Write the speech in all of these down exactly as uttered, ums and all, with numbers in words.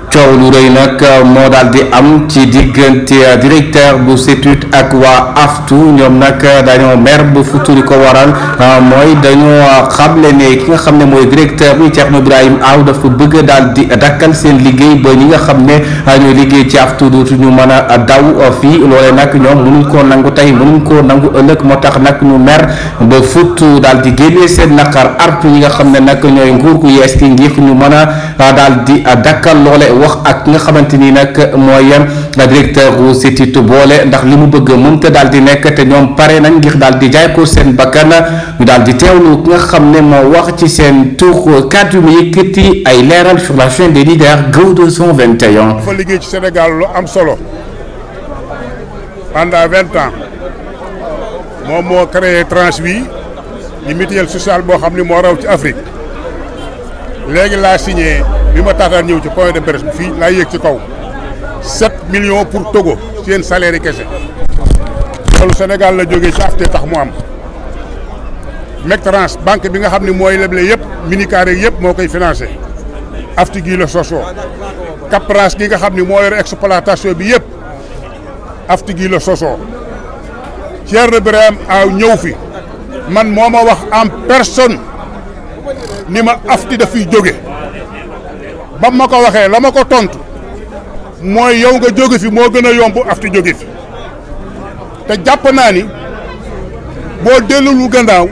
coow lu rëy nag moo daal di am ci diggante directeur bu CETUD ak waa AFTU ñoom nag dañoo mer bu futuri ko waral mooy dañoo xamle ne ki nga xam ne mooy directeur bi Thierno Ibrahim Aw dafa bëgg daal di dakkal seen liggéey ba ñi nga xam ne ñooy liggéey ci AFTU dootu ñu mën a daw fii loolee nag ñoom mënuñ koo nangu tey mënuñ koo nangu ëllëg moo tax nag ñu mer ba futu daal di génnee seen naqar artu ñi nga xam ne nag ñooy nguur gu yees gi ngir ñu mën a daal di dakkal loole wax ak nga xamante ni nag mooy directeur bu CETUD boole ndax li mu bëgg mënta daal di nekk te ñoom pare nañ ngir daal di jaay ko seen bakkan ñu daal di teewlu ki nga xam ne moo wax ci seen tur kàddu mi yëkkati ay leeral sur la chaîne des leaders Go deux cent vingt et un. dafa liggéey ci Sénégal lu am solo pendant vingt ans moom moo créé tranche bi di mutuelle sociale boo xam ni moo raw ci Afrique léegi laa signé. bi ma taataan ñëw ci point de presse bi fii laa yéeg ci kaw sept millions pour Togo seen salaire yi kese loolu Sénégal la jógee ci AFTU tax mu am Mectrans banque bi nga xam ne mooy leble yëpp minicar yeeg yëpp moo koy financé AFTU gii la sosoo Capras gi nga xam ne moo yor exploitation bi yëpp AFTU gii la sosoo Thierno Ibrahim Aw ñëw fi man moo ma wax en personne ni ma AFTU dafiy jóge ba ma ko waxee la ma ko tontu mooy yow nga jóge fi moo gën a yomb AFTU jóge fi te jàpp naa ni boo dellulu gannaaw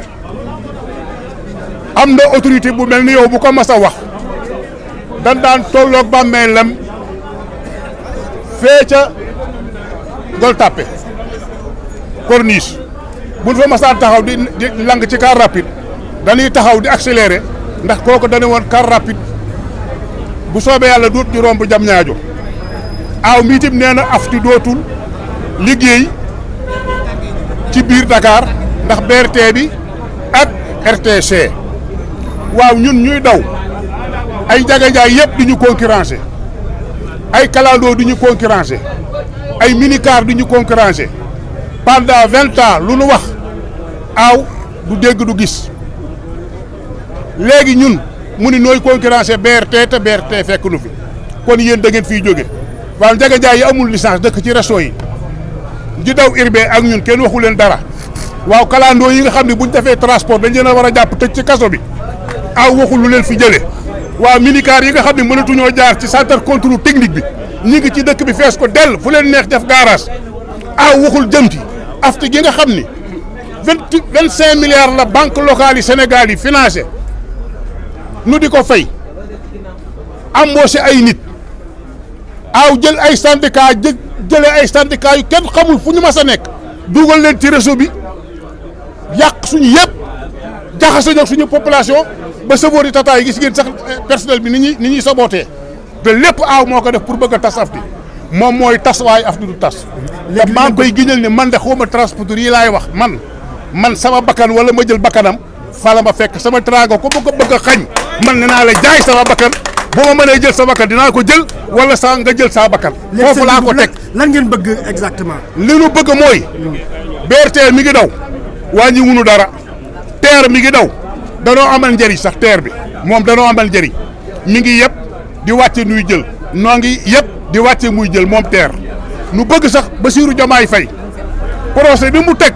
am na autorité bu mel ni yow bu ko mas a wax dan daan tolloog bàmmeelam fee ca Gueule Tapée corniche buñ fa masaan taxaw di di lang ci car rapide dañuy taxaw di accélérer ndax kooku dañu woon car rapide bu soobee yàlla duut ñu romb jam ñaajo Aw mii tim nee na AFTU dootul liggéey ci biir Dakar ndax B R T bi ak R T C waaw ñun ñuy daw ay jagajaay yëpp di ñu concurrencer ay kalandoo di ñu concurrencer ay minicar di ñu concurrencer pendant vingt ans lu nu wax Aw du dégg du gis léegi ñun mu ni nooy concurrencer B R T te B R T fekk nu fi kon yéen da ngeen fiy jóge waaw njaga jaay yi amul licence dëkk ci réseau yi di daw urbain ak ñun kenn waxu leen dara waaw kalandoo yi nga xam ne buñ defee transport dañ leen a war a jàpp tëj ci kaso bi Aw waxul lu leen fi jëlee waaw minicar yi nga xam ne mënatuñoo jaar ci centre contrôle technique bi ñi ngi ci dëkk bi fees ko dell fu leen neex def garage Aw waxul jëm ci AFTU gi nga xam ni vingt vingt cinq milliards la banque locale yi Sénégal yi financé nu di ko fay embauché ay nit Aw jël ay syndicat jë jëlee ay syndicat yu kenn xamul fu ñu mas a nekk dugal leen ci réseau bi yàq suñu yëpp jaxase ñoog suñu population ba savoor yi tata yi gis ngeen sax personnel bi ni ñuy ni ñuy sabootee te lépp Aw moo ko def pour bëgg a tas AFTU moom mooy tas waaye AFTU du tas. léegi maa ngi koy giñal ne man de xaw ma transporteur yi laay wax man man sama bakkan wala ma jël bakkanam fala ma fekk sama trago ko bëgg a bëgg a xañ man ne naa la jaay sama bakkan boo ma mënee jël sa bakkan dinaa ko jël wala sa nga jël sa bakkan. foofu laa ko teg lan ngeen bëgg exactement. li nu bëgg mooy B R T mi ngi daw wàññi wunu dara TER mi ngi daw danoo amal njëriñ sax TER bi moom danoo amal njëriñ mi ngi yëpp di wàcce nuy jël noo ngi yëpp di wàcce muy jël moom TER nu bëgg sax Bassirou Diomaye Faye procès bi mu teg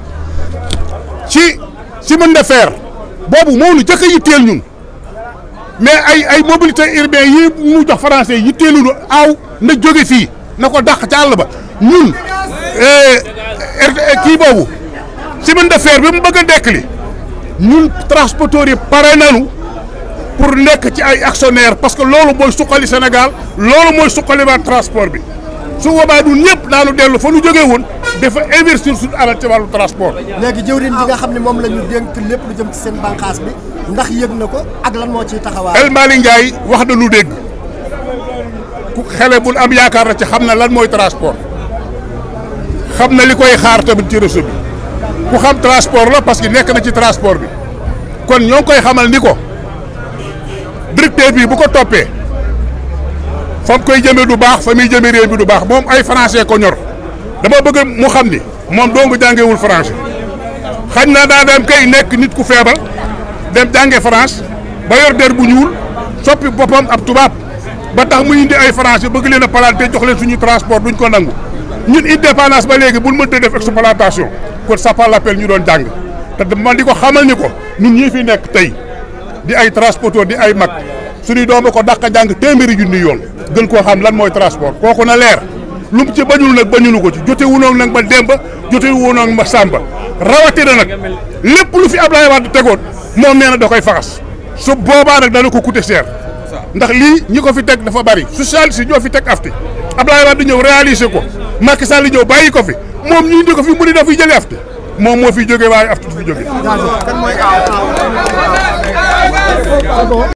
ci chemin de fer boobu moo nu jëkk a yitteel ñun mais ay ay mobilité urbain yi mu jox français yitteelu nu Aw na jóge fii na ko dàq ca àll ba ñun kii boobu chemin de fer bi mu bëgg a dekkali ñun transporteurs yi pare nañu pour nekk ci ay actionnaire parce que loolu mooy suqali Sénégal loolu mooy suqali waa transport bi su boobaa ñun ñëpp daanu dellu fa nu jógee woon dafa investir suñu alal ci wàllu transport. léegi jëwriñ ji nga xam ne moom la ñu dénk lépp lu jëm ci seen bànqaas bi ndax yëg na ko ak lan moo ciy taxawaay. El Malick Ndiaye wax na lu dégg ku xele bul am yaakaar na ci xam na lan mooy transport xam na li koy xaar tamit ci réseau bi ku xam transport la parce que nekk na ci transport bi kon ñoo ngi koy xamal ni ko directeur bi bu ko toppee fa mu koy jëmee du baax fa muy jëmee réew bi du baax moom ay français ko ñor dama bëgg mu xam ni moom dong jàngewul français xañ na daa dem kay nekk nit ku feebar dem jànge France ba yor der bu ñuul soppi boppam ab tubaab ba tax mu indi ay français bëgg leen a planté jox leen suñu transport duñ ko nangu ñun indépendance ba léegi bul mënta def exploitation kon ça pas l'appel ñu doon jàng te man di ko xamal ni ko ñun ñii fi nekk tey di ay transporteur di ay mag suñuy doom ko dàq jàng téeméeri junni yoon gën koo xam lan mooy transport kooku na leer lu mu ci bañul nag bañulu ko ci jote wunoog nag ma Demba jote wunoog ma Samba rawatina nag lépp lu fi Abdoulaye Wade tegoon moom nee na da koy faxas su boobaa nag dana ko coûter cher ndax lii ñi ko fi teg dafa bari socialiste yi ñoo fi teg afti Abdoulaye Wade ñëw réaliser ko Macky Sall ñëw bàyyi ko fi moom ñu indi ko fi mu ni dafay jëlee afti moom moo fi jógee waaye afti du fi jógee.